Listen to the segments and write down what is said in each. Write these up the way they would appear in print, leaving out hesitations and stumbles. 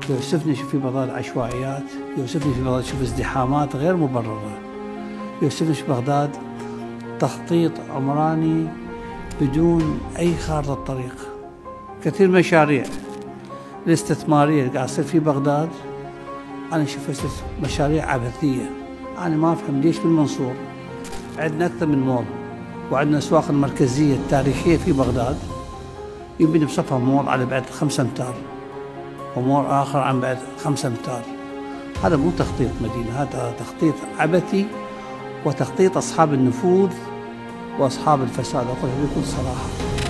يوسفني في بغداد عشوائيات، يوسفني في بغداد شوف ازدحامات غير مبررة، يوسفني في بغداد تخطيط عمراني بدون أي خارطة طريق. كثير مشاريع الاستثمارية اللي قاعد تصير في بغداد أنا شفت مشاريع عبثية. أنا ما أفهم ليش بالمنصور عندنا أكثر من مول وعندنا أسواق المركزية التاريخية في بغداد يبني بصفها مول على بعد 5 أمتار ومول آخر عن بعد 5 أمتار. هذا مو تخطيط مدينة، هذا تخطيط عبثي وتخطيط أصحاب النفوذ وأصحاب الفساد، أقولها بكل صراحة.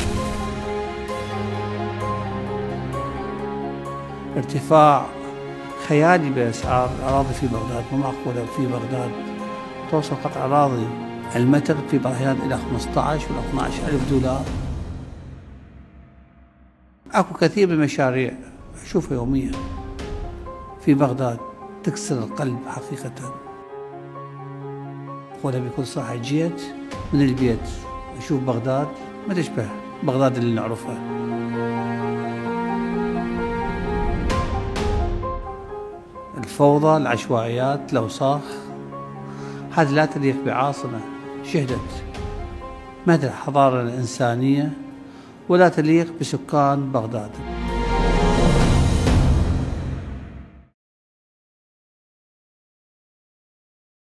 ارتفاع خيالي بأسعار الأراضي في بغداد، مو معقولة في بغداد توصل قطع أراضي المتر في بعض الأحيان إلى 15 ولا 12 ألف دولار. أكو كثير من المشاريع أشوفها يوميا في بغداد تكسر القلب حقيقة. أقولها بكل صراحة، جيت من البيت أشوف بغداد ما تشبه بغداد اللي نعرفها. الفوضى، العشوائيات، الأوساخ، هذه لا تليق بعاصمة شهدت مدى الحضارة الإنسانية ولا تليق بسكان بغداد.